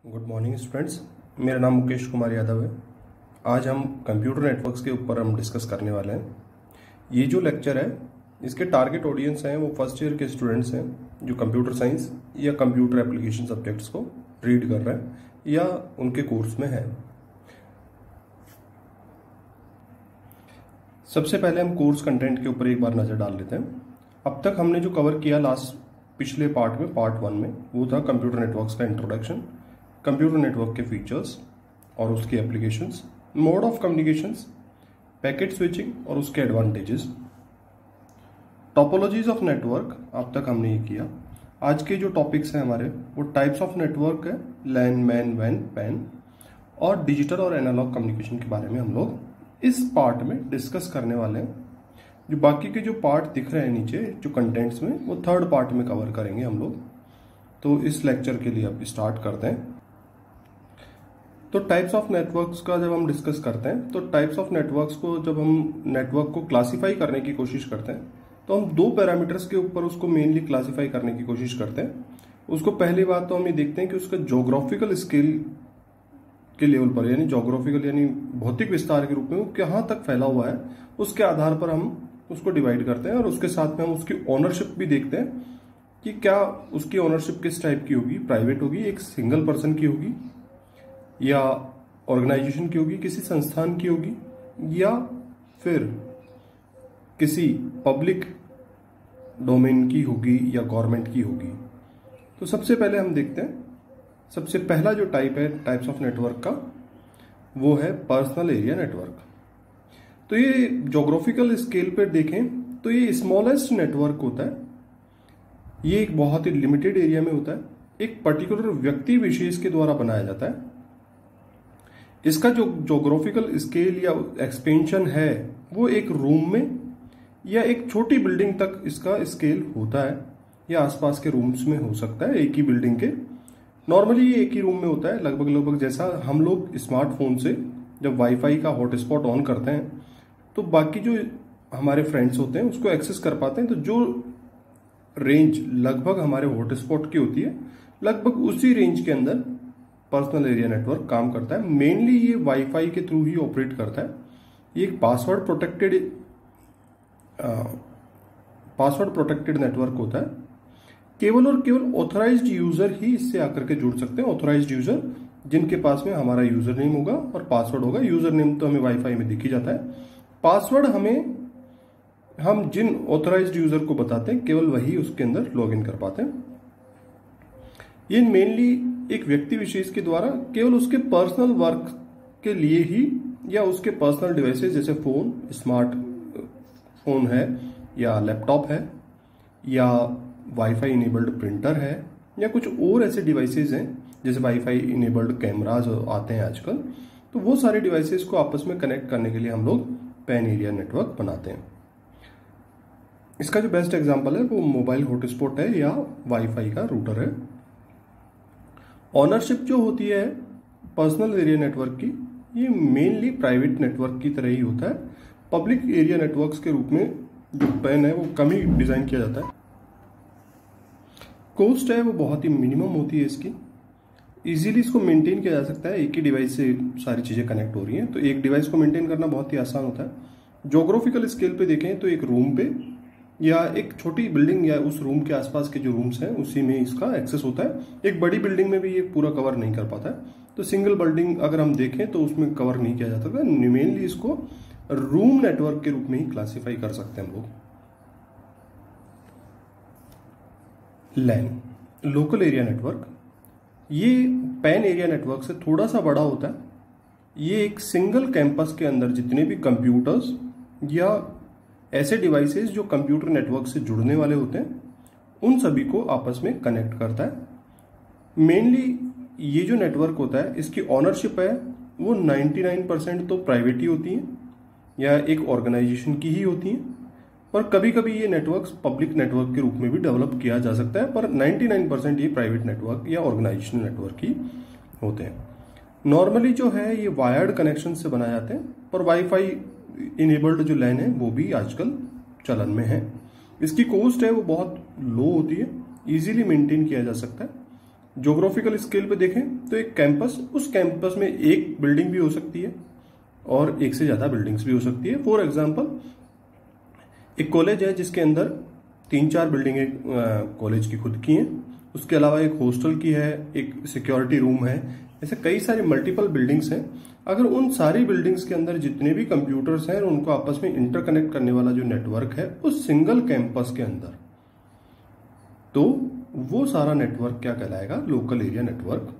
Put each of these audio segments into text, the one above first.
Good morning students. मेरा नाम मुकेश कुमार यादव है। आज हम कंप्यूटर नेटवर्क्स के ऊपर डिस्कस करने वाले हैं। ये जो लेक्चर है इसके टारगेट ऑडियंस हैं वो फर्स्ट ईयर के स्टूडेंट्स हैं जो कंप्यूटर साइंस या कंप्यूटर एप्लीकेशन सब्जेक्ट्स को रीड कर रहे हैं या उनके कोर्स में है। सबसे पहले हम कोर्स कंटेंट के ऊपर एक बार नज़र डाल लेते हैं। अब तक हमने जो कवर किया पिछले पार्ट में, पार्ट 1 में, वो था कंप्यूटर नेटवर्क्स का इंट्रोडक्शन, कंप्यूटर नेटवर्क के फीचर्स और उसके applications, mode of communications, packet switching और उसके एडवांटेजेस, टोपोलॉजीज ऑफ नेटवर्क। अब तक हमने ये किया। आज के जो टॉपिक्स हैं हमारे वो टाइप्स ऑफ नेटवर्क है, लैन, मैन, वैन, पैन, और डिजिटल और एनालॉग कम्युनिकेशन के बारे में हम लोग इस पार्ट में डिस्कस करने वाले हैं। जो बाकी के जो पार्ट दिख रहे हैं नीचे जो कंटेंट्स में, वो थर्ड पार्ट में कवर करेंगे हम लोग। तो इस लेक्चर के लिए अब स्टार्ट करते हैं। तो टाइप्स ऑफ नेटवर्क्स का जब हम डिस्कस करते हैं तो टाइप्स ऑफ नेटवर्क्स को जब हम नेटवर्क को क्लासिफाई करने की कोशिश करते हैं तो हम दो पैरामीटर्स के ऊपर उसको मेनली क्लासिफाई करने की कोशिश करते हैं। उसको पहली बात तो हम ये देखते हैं कि उसका ज्योग्राफिकल स्केल के लेवल पर, यानी ज्योग्राफिकल यानी भौतिक विस्तार के रूप में वो कहाँ तक फैला हुआ है, उसके आधार पर हम उसको डिवाइड करते हैं। और उसके साथ में हम उसकी ओनरशिप भी देखते हैं कि क्या उसकी ओनरशिप किस टाइप की होगी, प्राइवेट होगी, एक सिंगल पर्सन की होगी, या ऑर्गेनाइजेशन की होगी, किसी संस्थान की होगी, या फिर किसी पब्लिक डोमेन की होगी या गवर्नमेंट की होगी। तो सबसे पहले हम देखते हैं, सबसे पहला जो टाइप है टाइप्स ऑफ नेटवर्क का वो है पर्सनल एरिया नेटवर्क। तो ये ज्योग्राफिकल स्केल पर देखें तो ये स्मॉलेस्ट नेटवर्क होता है। ये एक बहुत ही लिमिटेड एरिया में होता है, एक पर्टिकुलर व्यक्ति विशेष के द्वारा बनाया जाता है। इसका जो ज्योग्राफिकल स्केल या एक्सपेंशन है वो एक रूम में या एक छोटी बिल्डिंग तक इसका स्केल होता है, या आसपास के रूम्स में हो सकता है, एक ही बिल्डिंग के। नॉर्मली ये एक ही रूम में होता है लगभग जैसा हम लोग स्मार्टफोन से जब वाईफाई का हॉटस्पॉट ऑन करते हैं तो बाकी जो हमारे फ्रेंड्स होते हैं उसको एक्सेस कर पाते हैं। तो जो रेंज लगभग हमारे हॉटस्पॉट की होती है, लगभग उसी रेंज के अंदर पर्सनल एरिया नेटवर्क काम करता है। मेनली ये वाईफाई के थ्रू ही ऑपरेट करता है। ये एक पासवर्ड प्रोटेक्टेड नेटवर्क होता है। केवल और केवल ऑथराइज्ड यूजर ही इससे आकर के जुड़ सकते हैं। ऑथराइज्ड यूजर जिनके पास में हमारा यूजर नेम होगा और पासवर्ड होगा। यूजर नेम तो हमें वाईफाई में दिख ही जाता है, पासवर्ड हम जिन ऑथराइज्ड यूजर को बताते हैं केवल वही उसके अंदर लॉग इन कर पाते हैं। ये मेनली एक व्यक्ति विशेष के द्वारा केवल उसके पर्सनल वर्क के लिए ही, या उसके पर्सनल डिवाइसेस जैसे फोन, स्मार्ट फोन है या लैपटॉप है या वाईफाई इनेबल्ड प्रिंटर है या कुछ और ऐसे डिवाइसेस हैं जैसे वाईफाई इनेबल्ड कैमराज आते हैं आजकल, तो वो सारे डिवाइसेस को आपस में कनेक्ट करने के लिए हम लोग पैन एरिया नेटवर्क बनाते हैं। इसका जो बेस्ट एग्जांपल है वो मोबाइल हॉटस्पॉट है या वाईफाई का रूटर है। ऑनरशिप जो होती है पर्सनल एरिया नेटवर्क की, ये मेनली प्राइवेट नेटवर्क की तरह ही होता है। पब्लिक एरिया नेटवर्क्स के रूप में जो पैन है वो कम ही डिजाइन किया जाता है। कॉस्ट है वो बहुत ही मिनिमम होती है इसकी। इजीली इसको मेंटेन किया जा सकता है, एक ही डिवाइस से सारी चीजें कनेक्ट हो रही हैं, तो एक डिवाइस को मेंटेन करना बहुत ही आसान होता है। ज्योग्राफिकल स्केल पे देखें तो एक रूम पे या एक छोटी बिल्डिंग या उस रूम के आसपास के जो रूम्स हैं उसी में इसका एक्सेस होता है। एक बड़ी बिल्डिंग में भी ये पूरा कवर नहीं कर पाता है, तो सिंगल बिल्डिंग अगर हम देखें तो उसमें कवर नहीं किया जा सकता। मेनली इसको रूम नेटवर्क के रूप में ही क्लासिफाई कर सकते हैं हम लोग। लैन, लोकल एरिया नेटवर्क, ये पैन एरिया नेटवर्क से थोड़ा सा बड़ा होता है। ये एक सिंगल कैंपस के अंदर जितने भी कंप्यूटर्स या ऐसे डिवाइसेस जो कंप्यूटर नेटवर्क से जुड़ने वाले होते हैं उन सभी को आपस में कनेक्ट करता है। मेनली ये जो नेटवर्क होता है इसकी ऑनरशिप है वो 99% तो प्राइवेट ही होती है या एक ऑर्गेनाइजेशन की ही होती है, और कभी कभी ये नेटवर्क्स पब्लिक नेटवर्क के रूप में भी डेवलप किया जा सकता है, पर 99% ये प्राइवेट नेटवर्क या ऑर्गेनाइजेशनल नेटवर्क ही होते हैं। नॉर्मली जो है ये वायर्ड कनेक्शन से बनाए जाते हैं, पर वाईफाई इनेबल्ड जो लैन है वो भी आजकल चलन में है। इसकी कॉस्ट है वो बहुत लो होती है, इजीली मेंटेन किया जा सकता है। ज्योग्राफिकल स्केल पे देखें तो एक कैंपस, उस कैंपस में एक बिल्डिंग भी हो सकती है और एक से ज्यादा बिल्डिंग्स भी हो सकती है। फॉर एग्जांपल, एक कॉलेज है जिसके अंदर 3-4 बिल्डिंगें कॉलेज की खुद की हैं, उसके अलावा एक हॉस्टल की है, एक सिक्योरिटी रूम है, ऐसे कई सारे मल्टीपल बिल्डिंग्स हैं। अगर उन सारी बिल्डिंग्स के अंदर जितने भी कंप्यूटर्स हैं उनको आपस में इंटरकनेक्ट करने वाला जो नेटवर्क है उस सिंगल कैंपस के अंदर, तो वो सारा नेटवर्क क्या कहलाएगा? Local area network.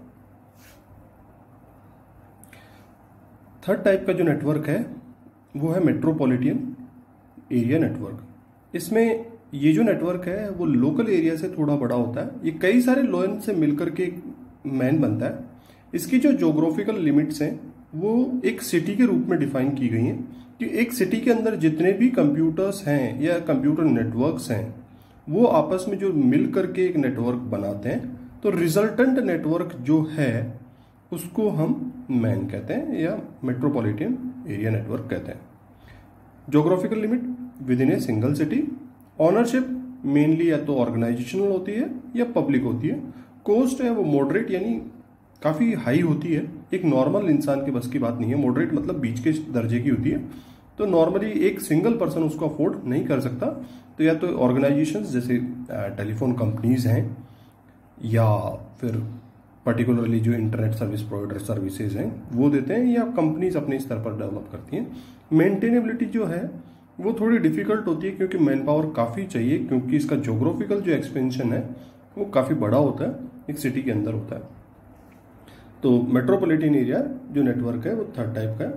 Third type का जो नेटवर्क है वो है मेट्रोपॉलिटन एरिया नेटवर्क। इसमें ये जो नेटवर्क है वो लोकल एरिया से थोड़ा बड़ा होता है, ये कई सारे लोन से मिलकर के एक मैन बनता है। इसकी जो ज्योग्राफिकल लिमिट्स हैं वो एक सिटी के रूप में डिफाइन की गई हैं कि एक सिटी के अंदर जितने भी कंप्यूटर्स हैं या कंप्यूटर नेटवर्क्स हैं वो आपस में जो मिल करके एक नेटवर्क बनाते हैं, तो रिजल्टेंट नेटवर्क जो है उसको हम मैन कहते हैं या मेट्रोपॉलिटन एरिया नेटवर्क कहते हैं। Geographical limit within a single city. Ownership mainly या तो ऑर्गेनाइजेशनल होती है या पब्लिक होती है। कॉस्ट है वो मॉडरेट यानी काफ़ी हाई होती है, एक नॉर्मल इंसान के बस की बात नहीं है। मॉडरेट मतलब बीच के दर्जे की होती है, तो नॉर्मली एक सिंगल पर्सन उसको अफोर्ड नहीं कर सकता। तो या तो ऑर्गेनाइजेशंस जैसे टेलीफोन कंपनीज हैं या फिर पर्टिकुलरली जो इंटरनेट सर्विस प्रोवाइडर सर्विसेज हैं वो देते हैं, या कंपनीज अपने स्तर पर डेवलप करती हैं। मेंटेनेबिलिटी जो है वो थोड़ी डिफिकल्ट होती है क्योंकि मैन पावर काफ़ी चाहिए, क्योंकि इसका ज्योग्राफिकल जो एक्सपेंशन है वो काफ़ी बड़ा होता है, एक सिटी के अंदर होता है। तो मेट्रोपॉलिटन एरिया जो नेटवर्क है वो थर्ड टाइप का है।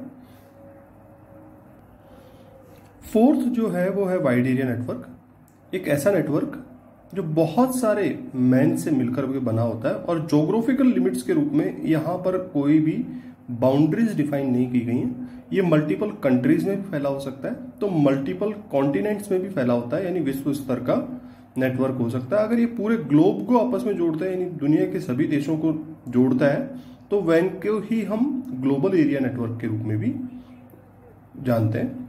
फोर्थ जो है वो है वाइड एरिया नेटवर्क। एक ऐसा नेटवर्क जो बहुत सारे मैन से मिलकर के बना होता है और ज्योग्राफिकल लिमिट्स के रूप में यहाँ पर कोई भी बाउंड्रीज डिफाइन नहीं की गई हैं। ये मल्टीपल कंट्रीज में भी फैला हो सकता है, तो मल्टीपल कॉन्टिनेंट्स में भी फैला होता है, यानी विश्व स्तर का नेटवर्क हो सकता है। अगर ये पूरे ग्लोब को आपस में जोड़ता है यानी दुनिया के सभी देशों को जोड़ता है, तो वैन को ही हम ग्लोबल एरिया नेटवर्क के रूप में भी जानते हैं।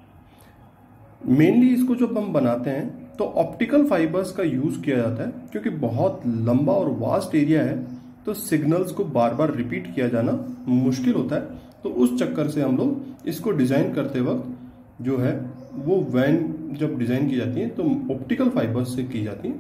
मेनली इसको जब हम बनाते हैं तो ऑप्टिकल फाइबर्स का यूज किया जाता है, क्योंकि बहुत लंबा और वास्ट एरिया है तो सिग्नल्स को बार बार रिपीट किया जाना मुश्किल होता है। तो उस चक्कर से हम लोग इसको डिजाइन करते वक्त जो है वो वैन जब डिजाइन की जाती है तो ऑप्टिकल फाइबर्स से की जाती है।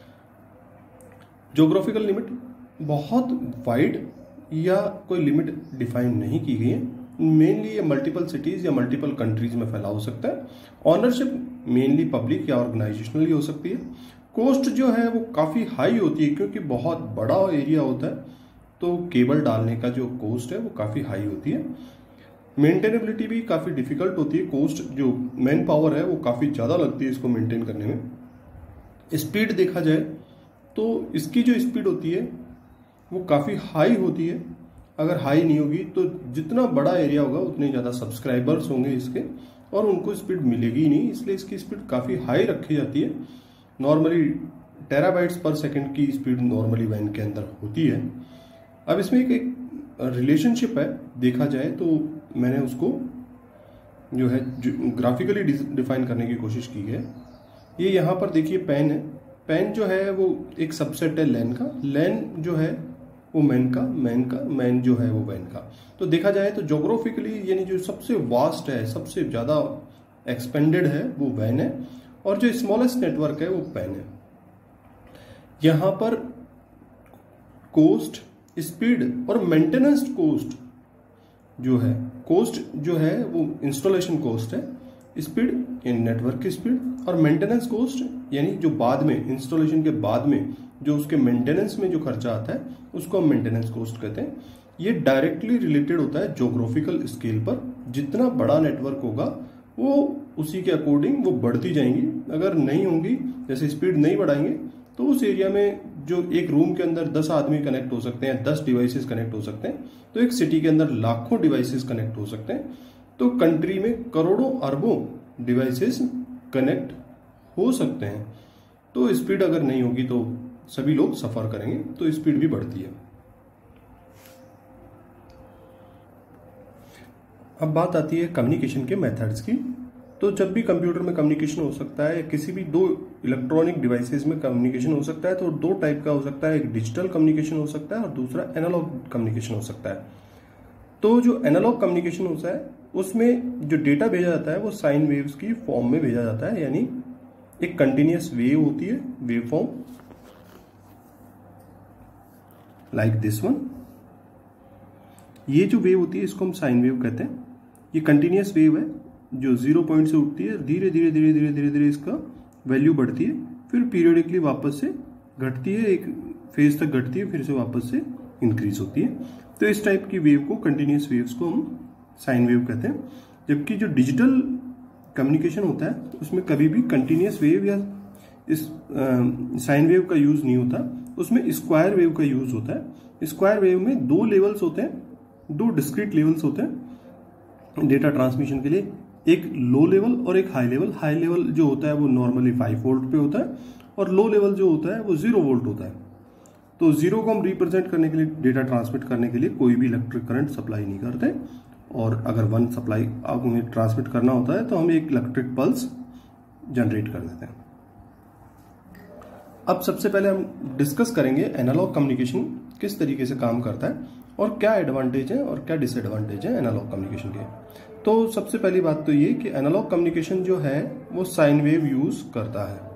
ज्योग्राफिकल लिमिट बहुत वाइड या कोई लिमिट डिफाइन नहीं की गई है। मेनली ये मल्टीपल सिटीज या मल्टीपल कंट्रीज में फैला हो सकता है। ऑनरशिप मेनली पब्लिक या ऑर्गेनाइजेशनली हो सकती है। कॉस्ट जो है वो काफ़ी हाई होती है क्योंकि बहुत बड़ा एरिया होता है, तो केबल डालने का जो कॉस्ट है वो काफ़ी हाई होती है। मेंटेनेबिलिटी भी काफ़ी डिफिकल्ट होती है। कॉस्ट जो मैन पावर है वो काफ़ी ज़्यादा लगती है इसको मेंटेन करने में। स्पीड देखा जाए तो इसकी जो स्पीड होती है वो काफ़ी हाई होती है। अगर हाई नहीं होगी तो जितना बड़ा एरिया होगा उतने ज़्यादा सब्सक्राइबर्स होंगे इसके और उनको स्पीड मिलेगी ही नहीं, इसलिए इसकी स्पीड काफ़ी हाई रखी जाती है। नॉर्मली टेराबाइट्स पर सेकंड की स्पीड नॉर्मली वैन के अंदर होती है। अब इसमें एक रिलेशनशिप है, देखा जाए तो मैंने उसको जो है ग्राफिकली डिफाइन करने की कोशिश की है। ये यहाँ पर देखिए पेन है, पेन जो है वो एक सबसेट है लैन का। लैन जो है वो मैन का, मैन जो है वो वैन का। तो देखा जाए तो ज्योग्राफिकली यानी जो सबसे वास्ट है, सबसे ज़्यादा एक्सपेंडेड है वो वैन है, और जो स्मॉलेस्ट नेटवर्क है वो पेन है। यहाँ पर कॉस्ट, स्पीड और मेंटेनेंस कॉस्ट जो है, कॉस्ट जो है वो इंस्टॉलेशन कॉस्ट है, स्पीड यानी नेटवर्क की स्पीड, और मेंटेनेंस कॉस्ट यानी जो बाद में इंस्टॉलेशन के बाद में जो उसके मेंटेनेंस में जो खर्चा आता है उसको हम मेंटेनेंस कॉस्ट कहते हैं। ये डायरेक्टली रिलेटेड होता है ज्योग्राफिकल स्केल पर। जितना बड़ा नेटवर्क होगा वो उसी के अकॉर्डिंग वो बढ़ती जाएंगी। अगर नहीं होंगी, जैसे स्पीड नहीं बढ़ाएंगे, तो उस एरिया में जो एक रूम के अंदर 10 आदमी कनेक्ट हो सकते हैं, 10 डिवाइसेस कनेक्ट हो सकते हैं, तो एक सिटी के अंदर लाखों डिवाइसेस कनेक्ट हो सकते हैं। तो कंट्री में करोड़ों अरबों डिवाइसेस कनेक्ट हो सकते हैं। तो स्पीड अगर नहीं होगी तो सभी लोग सफर करेंगे, तो स्पीड भी बढ़ती है। अब बात आती है कम्युनिकेशन के मेथड्स की। तो जब भी कंप्यूटर में कम्युनिकेशन हो सकता है या किसी भी दो इलेक्ट्रॉनिक डिवाइसेस में कम्युनिकेशन हो सकता है तो दो टाइप का हो सकता है, एक डिजिटल कम्युनिकेशन हो सकता है और दूसरा एनालॉग कम्युनिकेशन हो सकता है। तो जो एनालॉग कम्युनिकेशन होता है उसमें जो डेटा भेजा जाता है वो साइन वेव्स की फॉर्म में भेजा जाता है, यानी एक कंटिन्यूअस वेव होती है, wave form like this one. ये जो वेव होती है इसको हम साइन वेव कहते हैं। ये कंटिन्यूअस वेव है जो 0 पॉइंट से उठती है, धीरे धीरे धीरे धीरे धीरे धीरे इसका वैल्यू बढ़ती है, फिर पीरियडिकली वापस से घटती है, एक फेज तक घटती है, फिर से वापस से इंक्रीज होती है। तो इस टाइप की वेव को, कंटिन्यूअस वेव्स को हम साइन वेव कहते हैं। जबकि जो डिजिटल कम्युनिकेशन होता है उसमें कभी भी कंटिन्यूअस वेव या इस साइन वेव का यूज नहीं होता, उसमें स्क्वायर वेव का यूज होता है। स्क्वायर वेव में दो लेवल्स होते हैं, दो डिस्क्रीट लेवल्स होते हैं डेटा ट्रांसमिशन के लिए, एक लो लेवल और एक हाई लेवल। हाई लेवल जो होता है वो नॉर्मली 5 वोल्ट पे होता है और लो लेवल जो होता है वो 0 वोल्ट होता है। तो 0 को हम रिप्रेजेंट करने के लिए, डेटा ट्रांसमिट करने के लिए कोई भी इलेक्ट्रिक करंट सप्लाई नहीं करते, और अगर 1 सप्लाई आप उन्हें ट्रांसमिट करना होता है तो हम एक इलेक्ट्रिक पल्स जनरेट कर देते हैं। अब सबसे पहले हम डिस्कस करेंगे एनालॉग कम्युनिकेशन किस तरीके से काम करता है और क्या एडवांटेज है और क्या डिसएडवांटेज है एनालॉग कम्युनिकेशन के। तो सबसे पहली बात तो ये कि एनालॉग कम्युनिकेशन जो है वो साइन वेव यूज करता है।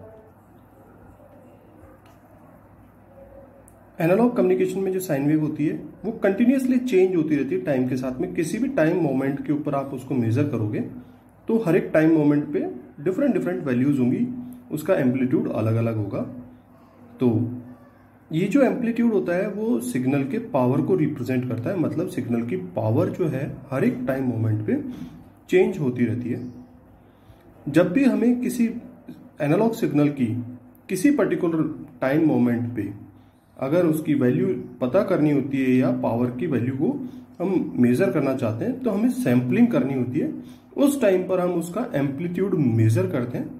एनालॉग कम्युनिकेशन में जो साइन वेव होती है वो कंटिन्यूअसली चेंज होती रहती है टाइम के साथ में। किसी भी टाइम मोमेंट के ऊपर आप उसको मेजर करोगे तो हर एक टाइम मोमेंट पे डिफरेंट डिफरेंट वैल्यूज होंगी, उसका एम्पलीट्यूड अलग अलग होगा। तो ये जो एम्पलीट्यूड होता है वो सिग्नल के पावर को रिप्रेजेंट करता है, मतलब सिग्नल की पावर जो है हर एक टाइम मोमेंट पे चेंज होती रहती है। जब भी हमें किसी एनालॉग सिग्नल की किसी पर्टिकुलर टाइम मोमेंट पे अगर उसकी वैल्यू पता करनी होती है या पावर की वैल्यू को हम मेजर करना चाहते हैं तो हमें सैम्पलिंग करनी होती है। उस टाइम पर हम उसका एम्पलीट्यूड मेजर करते हैं।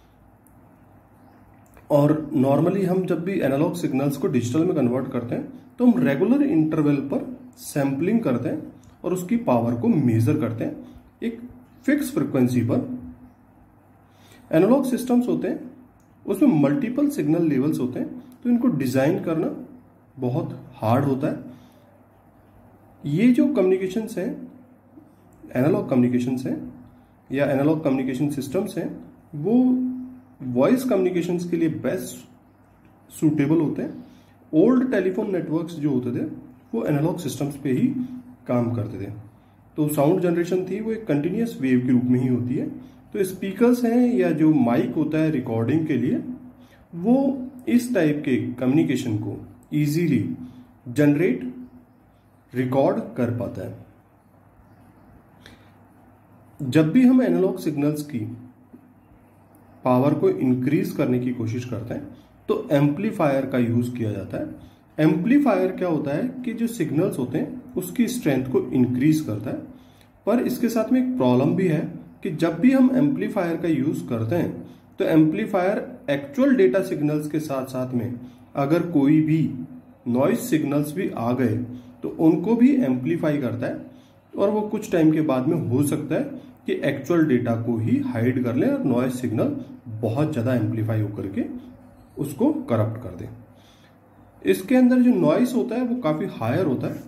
और नॉर्मली हम जब भी एनालॉग सिग्नल्स को डिजिटल में कन्वर्ट करते हैं तो हम रेगुलर इंटरवल पर सैम्पलिंग करते हैं और उसकी पावर को मेजर करते हैं एक फिक्स फ्रिक्वेंसी पर। एनालॉग सिस्टम्स होते हैं उसमें मल्टीपल सिग्नल लेवल्स होते हैं, तो इनको डिजाइन करना बहुत हार्ड होता है। ये जो कम्युनिकेशंस हैं, एनालॉग कम्युनिकेशंस हैं या एनालॉग कम्युनिकेशन सिस्टम्स हैं, वो वॉइस कम्युनिकेशंस के लिए बेस्ट सूटेबल होते हैं। ओल्ड टेलीफोन नेटवर्क्स जो होते थे वो एनालॉग सिस्टम्स पे ही काम करते थे। तो साउंड जनरेशन थी वो एक कंटिन्यूअस वेव के रूप में ही होती है। तो स्पीकर्स हैं या जो माइक होता है रिकॉर्डिंग के लिए, वो इस टाइप के कम्युनिकेशन को इजीली जनरेट, रिकॉर्ड कर पाता है। जब भी हम एनालॉग सिग्नल्स की पावर को इंक्रीज करने की कोशिश करते हैं तो एम्पलीफायर का यूज किया जाता है। एम्पलीफायर क्या होता है कि जो सिग्नल्स होते हैं उसकी स्ट्रेंथ को इंक्रीज करता है, पर इसके साथ में एक प्रॉब्लम भी है कि जब भी हम एम्पलीफायर का यूज करते हैं तो एम्पलीफायर एक्चुअल डेटा सिग्नल्स के साथ साथ में अगर कोई भी नॉइज सिग्नल्स भी आ गए तो उनको भी एम्पलीफाई करता है, और वो कुछ टाइम के बाद में हो सकता है कि एक्चुअल डेटा को ही हाइड कर ले और नॉइज सिग्नल बहुत ज्यादा एम्पलीफाई होकर के उसको करप्ट कर दे। इसके अंदर जो नॉइज होता है वो काफी हायर होता है।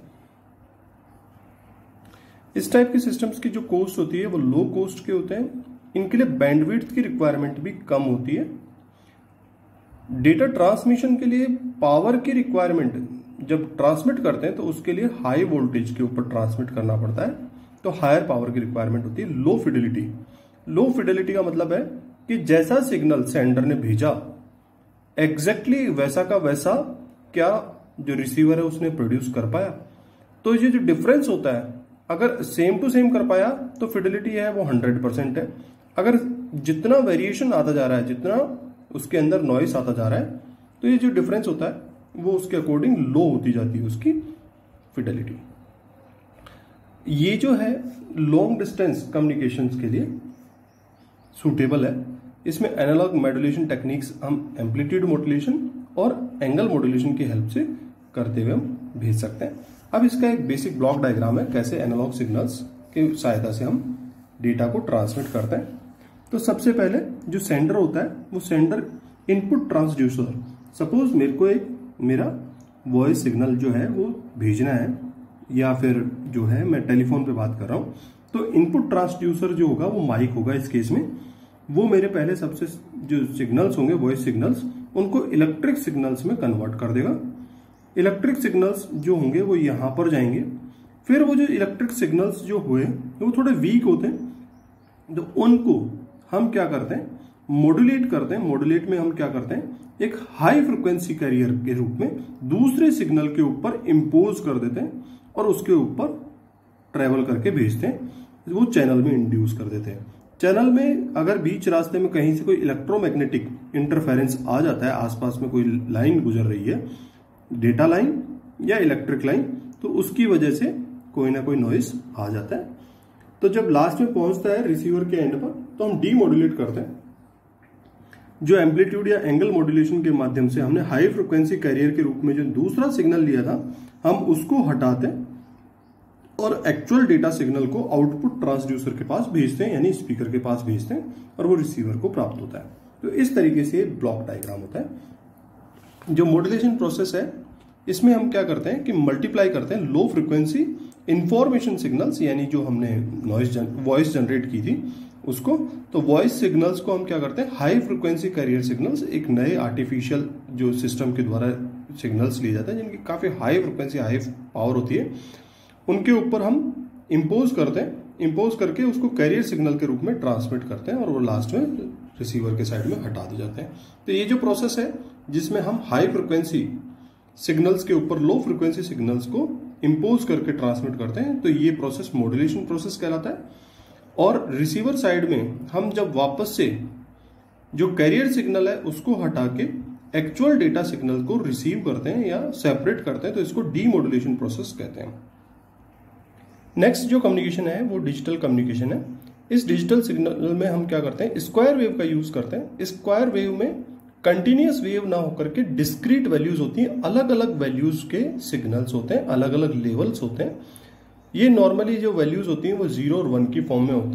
इस टाइप के सिस्टम्स की जो कॉस्ट होती है वो लो कॉस्ट के होते हैं। इनके लिए बैंडविड्थ की रिक्वायरमेंट भी कम होती है। डेटा ट्रांसमिशन के लिए पावर की रिक्वायरमेंट जब ट्रांसमिट करते हैं तो उसके लिए हाई वोल्टेज के ऊपर ट्रांसमिट करना पड़ता है, तो हायर पावर की रिक्वायरमेंट होती है। लो फिडेलिटी, लो फिडेलिटी का मतलब है कि जैसा सिग्नल सेंडर ने भेजा एग्जैक्टली वैसा का वैसा क्या जो रिसीवर है उसने प्रोड्यूस कर पाया। तो ये जो डिफरेंस होता है, अगर सेम टू सेम कर पाया तो फिडेलिटी है वो 100% है। अगर जितना वेरिएशन आता जा रहा है, जितना उसके अंदर नॉइस आता जा रहा है, तो ये जो डिफरेंस होता है वो उसके अकॉर्डिंग लो होती जाती है उसकी फिडेलिटी। ये जो है लॉन्ग डिस्टेंस कम्युनिकेशंस के लिए सूटेबल है। इसमें एनालॉग मॉड्यूलेशन टेक्निक्स हम एम्पलीट्यूड मॉड्यूलेशन और एंगल मॉड्यूलेशन की हेल्प से करते हुए हम भेज सकते हैं। अब इसका एक बेसिक ब्लॉक डायग्राम है कैसे एनालॉग सिग्नल्स की सहायता से हम डेटा को ट्रांसमिट करते हैं। तो सबसे पहले जो सेंडर होता है वो सेंडर इनपुट ट्रांसड्यूसर, सपोज मेरे को एक मेरा वॉइस सिग्नल जो है वो भेजना है, या फिर जो है मैं टेलीफोन पे बात कर रहा हूँ, तो इनपुट ट्रांसड्यूसर जो होगा वो माइक होगा इस केस में। वो मेरे पहले सबसे जो सिग्नल्स होंगे वॉइस सिग्नल्स, उनको इलेक्ट्रिक सिग्नल्स में कन्वर्ट कर देगा। इलेक्ट्रिक सिग्नल्स जो होंगे वो यहाँ पर जाएंगे। फिर वो जो इलेक्ट्रिक सिग्नल्स जो हुए वो थोड़े वीक होते हैं, तो उनको हम क्या करते हैं, मॉड्यूलेट करते हैं। मॉड्यूलेट में हम क्या करते हैं, एक हाई फ्रिक्वेंसी कैरियर के रूप में दूसरे सिग्नल के ऊपर इम्पोज कर देते हैं और उसके ऊपर ट्रेवल करके भेजते हैं, वो चैनल में इंड्यूस कर देते हैं। चैनल में अगर बीच रास्ते में कहीं से कोई इलेक्ट्रोमैग्नेटिक इंटरफेरेंस आ जाता है, आसपास में कोई लाइन गुजर रही है, डेटा लाइन या इलेक्ट्रिक लाइन, तो उसकी वजह से कोई ना कोई नॉइस आ जाता है। तो जब लास्ट में पहुंचता है रिसीवर के एंड पर, तो हम डीमॉड्यूलेट करते हैं। जो एम्पलीट्यूड या एंगल मॉड्यूलेशन के माध्यम से हमने हाई फ्रिक्वेंसी कैरियर के रूप में जो दूसरा सिग्नल लिया था, हम उसको हटाते हैं और एक्चुअल डेटा सिग्नल को आउटपुट ट्रांसड्यूसर के पास भेजते हैं, यानी स्पीकर के पास भेजते हैं, और वो रिसीवर को प्राप्त होता है। तो इस तरीके से ब्लॉक डायग्राम होता है। जो मॉड्यूलेशन प्रोसेस है, इसमें हम क्या करते हैं कि मल्टीप्लाई करते हैं लो फ्रिक्वेंसी इंफॉर्मेशन सिग्नल्स, यानी जो हमने वॉइस जनरेट की थी उसको, तो वॉइस सिग्नल्स को हम क्या करते हैं, हाई फ्रिक्वेंसी कैरियर सिग्नल्स, एक नए आर्टिफिशियल जो सिस्टम के द्वारा सिग्नल्स लिए जाते हैं जिनकी काफी हाई फ्रिक्वेंसी हाई पावर होती है, उनके ऊपर हम इम्पोज करते हैं। इम्पोज करके उसको कैरियर सिग्नल के रूप में ट्रांसमिट करते हैं और वो लास्ट में रिसीवर के साइड में हटा दिए जाते हैं। तो ये जो प्रोसेस है जिसमें हम हाई फ्रिक्वेंसी सिग्नल्स के ऊपर लो फ्रिक्वेंसी सिग्नल्स को इम्पोज करके ट्रांसमिट करते हैं, तो ये प्रोसेस मॉड्यूलेशन प्रोसेस कहलाता है। और रिसीवर साइड में हम जब वापस से जो कैरियर सिग्नल है उसको हटा के एक्चुअल डेटा सिग्नल को रिसीव करते हैं या सेपरेट करते हैं, तो इसको डीमॉड्यूलेशन प्रोसेस कहते हैं। नेक्स्ट जो कम्युनिकेशन है वो डिजिटल कम्युनिकेशन है। इस डिजिटल सिग्नल में हम क्या करते हैं, स्क्वायर वेव का यूज करते हैं। स्क्वायर वेव में कंटिन्यूअस वेव ना होकर के डिस्क्रीट वैल्यूज होती हैं, अलग अलग वैल्यूज के सिग्नल्स होते हैं, अलग अलग लेवल्स होते हैं। ये नॉर्मली जो वैल्यूज होती हैं वो 0 और 1 की फॉर्म में होते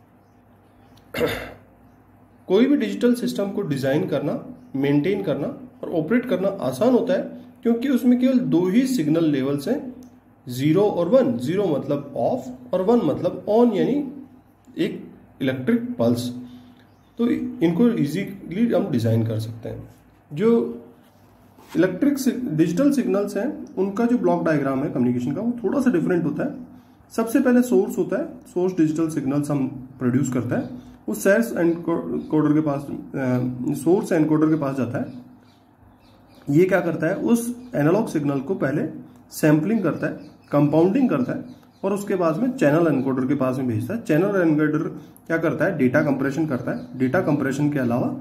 हैं। कोई भी डिजिटल सिस्टम को डिजाइन करना, मेंटेन करना और ऑपरेट करना आसान होता है क्योंकि उसमें केवल 2 ही सिग्नल लेवल्स हैं, 0 और 1। 0 मतलब ऑफ और 1 मतलब ऑन, यानी एक इलेक्ट्रिक पल्स। तो इनको इजीली हम डिजाइन कर सकते हैं। जो इलेक्ट्रिक डिजिटल सिग्नल्स हैं उनका जो ब्लॉक डायग्राम है कम्युनिकेशन का, वो थोड़ा सा डिफरेंट होता है। सबसे पहले सोर्स होता है, सोर्स डिजिटल सिग्नल्स हम प्रोड्यूस करता है, वो सोर्स एनकोडर के पास, सोर्स एनकोडर के पास जाता है। ये क्या करता है, उस एनालॉग सिग्नल को पहले सैम्पलिंग करता है, कंपाउंडिंग करता है और उसके बाद में चैनल एनकोडर के पास में भेजता है। चैनल एनकोडर क्या करता है, डेटा कंप्रेशन करता है। डेटा कंप्रेशन के अलावा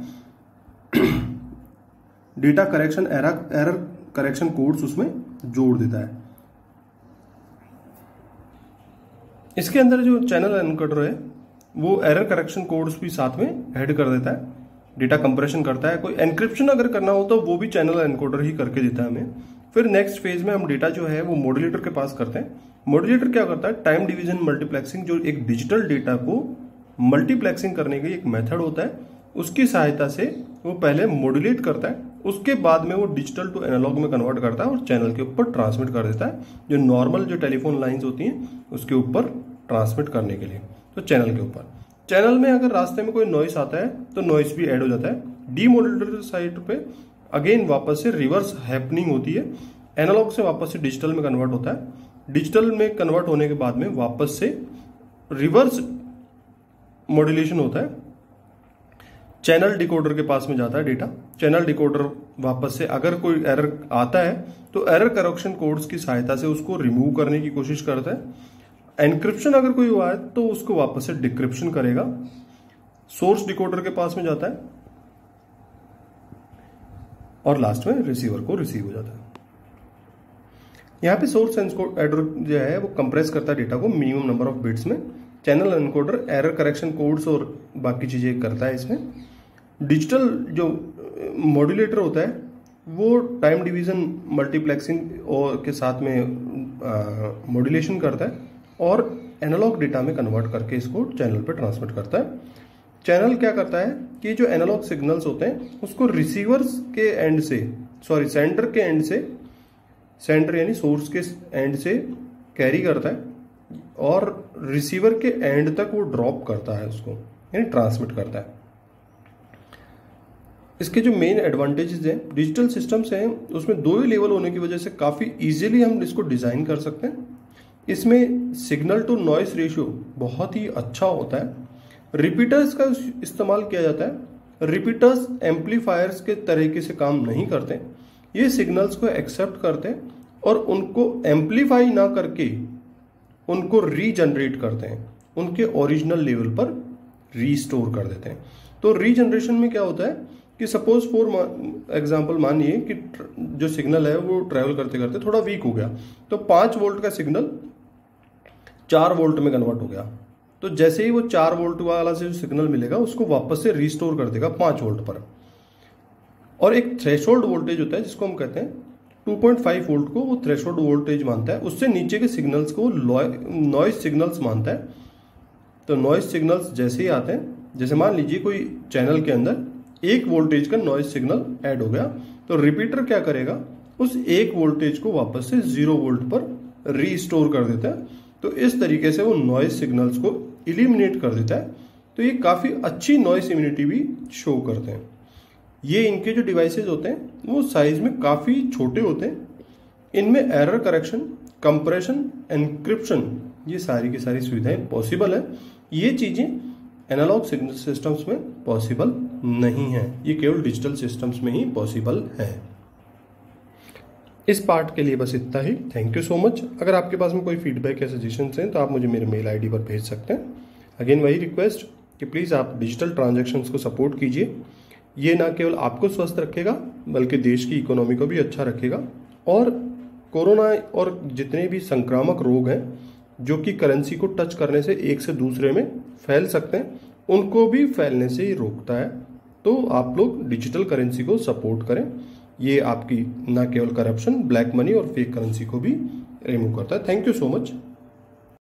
data correction, error correction codes उसमें जोड़ देता है। इसके अंदर जो चैनल एनकोडर है वो एरर करेक्शन कोड्स भी साथ में ऐड कर देता है, डेटा कंप्रेशन करता है। कोई एनक्रिप्शन अगर करना हो तो वो भी चैनल एनकोडर ही करके देता है हमें। फिर नेक्स्ट फेज में हम डेटा जो है वो मॉड्यूलेटर के पास करते हैं। मॉड्यूलेटर क्या करता है, टाइम डिवीजन मल्टीप्लेक्सिंग, जो एक डिजिटल डेटा को मल्टीप्लेक्सिंग करने का एक मेथड होता है, उसकी सहायता से वो पहले मॉड्यूलेट करता है, उसके बाद में वो डिजिटल टू एनालॉग में कन्वर्ट करता है और चैनल के ऊपर ट्रांसमिट कर देता है, जो नॉर्मल जो टेलीफोन लाइंस होती हैं उसके ऊपर ट्रांसमिट करने के लिए। तो चैनल के ऊपर, चैनल में अगर रास्ते में कोई नॉइस आता है तो नॉइस भी ऐड हो जाता है। डीमॉड्यूलेटर साइड पे अगेन वापस से रिवर्स हैपनिंग होती है, एनालॉग से वापस से डिजिटल में कन्वर्ट होता है। डिजिटल में कन्वर्ट होने के बाद में वापस से रिवर्स मॉड्यूलेशन होता है, चैनल डिकोडर के पास में जाता है डेटा। चैनल डिकोडर वापस से अगर कोई एरर आता है तो एरर करेक्शन कोड्स की सहायता से उसको रिमूव करने की कोशिश करता है। एनक्रिप्शन अगर कोई हुआ है तो उसको वापस से डिक्रिप्शन करेगा, सोर्स डिकोडर के पास में जाता है और लास्ट में रिसीवर को रिसीव हो जाता है। यहाँ पे सोर्स एनकोडर जो है वो कंप्रेस करता है डेटा को मिनिमम नंबर ऑफ बिट्स में। Channel encoder error correction codes और बाकी चीजें करता है इसमें। डिजिटल जो मॉड्यूलेटर होता है वो टाइम डिवीजन मल्टीप्लेक्सिंग और के साथ में मॉड्यूलेशन करता है और एनालॉग डेटा में कन्वर्ट करके इसको चैनल पे ट्रांसमिट करता है। चैनल क्या करता है कि जो एनालॉग सिग्नल्स होते हैं उसको रिसीवर्स के एंड से, सॉरी सेंटर के एंड से, सेंटर यानी सोर्स के एंड से कैरी करता है और रिसीवर के एंड तक वो ड्रॉप करता है, उसको यानी ट्रांसमिट करता है। इसके जो मेन एडवांटेजेस हैं डिजिटल सिस्टम्स हैं उसमें दो ही लेवल होने की वजह से काफ़ी इजीली हम इसको डिज़ाइन कर सकते हैं। इसमें सिग्नल टू नॉइस रेशियो बहुत ही अच्छा होता है। रिपीटर्स का इस्तेमाल किया जाता है। रिपीटर्स एम्पलीफायर्स के तरीके से काम नहीं करते, ये सिग्नल्स को एक्सेप्ट करते हैं और उनको एम्पलीफाई ना करके उनको रीजनरेट करते हैं, उनके ओरिजिनल लेवल पर रीस्टोर कर देते हैं। तो रीजनरेशन में क्या होता है कि सपोज फॉर एग्जांपल मानिए कि जो सिग्नल है वो ट्रैवल करते करते थोड़ा वीक हो गया, तो 5 वोल्ट का सिग्नल 4 वोल्ट में कन्वर्ट हो गया। तो जैसे ही वो 4 वोल्ट वाला से जो सिग्नल मिलेगा उसको वापस से रीस्टोर कर देगा 5 वोल्ट पर। और एक थ्रेशोल्ड वोल्टेज होता है जिसको हम कहते हैं 2.5 वोल्ट को वो थ्रेशोल्ड वोल्टेज मानता है, उससे नीचे के सिग्नल्स को नॉइस सिग्नल्स मानता है। तो नॉइस सिग्नल्स जैसे ही आते हैं, जैसे मान लीजिए कोई चैनल के अंदर 1 वोल्टेज का नॉइस सिग्नल ऐड हो गया, तो रिपीटर क्या करेगा, उस 1 वोल्टेज को वापस से 0 वोल्ट पर रीस्टोर कर देता है। तो इस तरीके से वो नॉइस सिग्नल्स को इलिमिनेट कर देता है। तो ये काफ़ी अच्छी नॉइस इम्यूनिटी भी शो करते हैं। ये इनके जो डिवाइसेज होते हैं वो साइज में काफ़ी छोटे होते हैं। इनमें एरर करेक्शन, कंप्रेशन, एन्क्रिप्शन, ये सारी की सारी सुविधाएं पॉसिबल है। ये चीज़ें एनालॉग सिस्टम्स में पॉसिबल नहीं है, ये केवल डिजिटल सिस्टम्स में ही पॉसिबल है। इस पार्ट के लिए बस इतना ही। Thank you so much. अगर आपके पास में कोई फीडबैक या सजेशंस हैं तो आप मुझे मेरे मेल आईडी पर भेज सकते हैं। अगेन वही रिक्वेस्ट कि प्लीज़ आप डिजिटल ट्रांजैक्शंस को सपोर्ट कीजिए। ये ना केवल आपको स्वस्थ रखेगा बल्कि देश की इकोनॉमी को भी अच्छा रखेगा। और कोरोना और जितने भी संक्रामक रोग हैं जो कि करेंसी को टच करने से एक से दूसरे में फैल सकते हैं, उनको भी फैलने से ही रोकता है। तो आप लोग डिजिटल करेंसी को सपोर्ट करें। ये आपकी ना केवल करप्शन, ब्लैक मनी और फेक करेंसी को भी रिमूव करता है। Thank you so much.